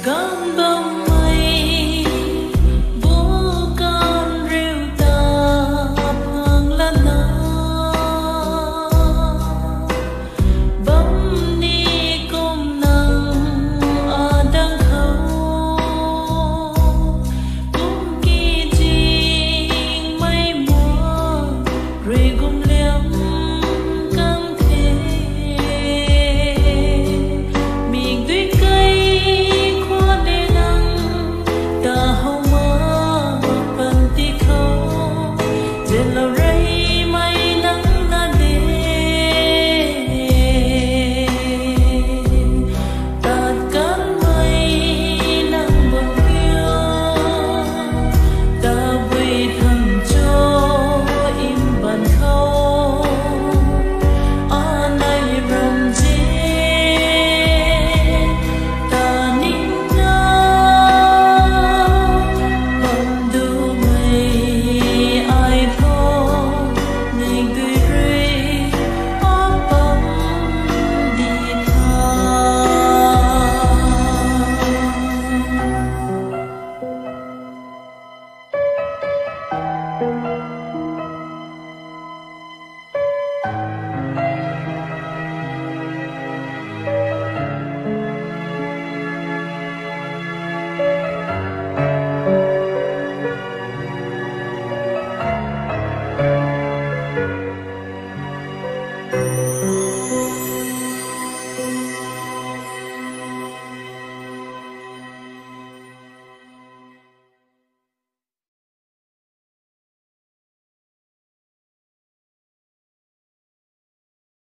gom bông mây vũ con rêu tạp hương lan na bấm ni cùng nắng ở đằng khâu cũng kỳ trình mây mùa rồi cùng liếm căng thế mình tuy cây khoa để nắng ta hầu mơ phần tí khâu trên lầu rây mây nắng na đê tạt cánh mây nắng bờ yêu ta vui thầm cho im bàn khâu ở nay rầm rê ta nín nao bầm đủ mây ai thô mình tươi rơi ôm bóng đi tha.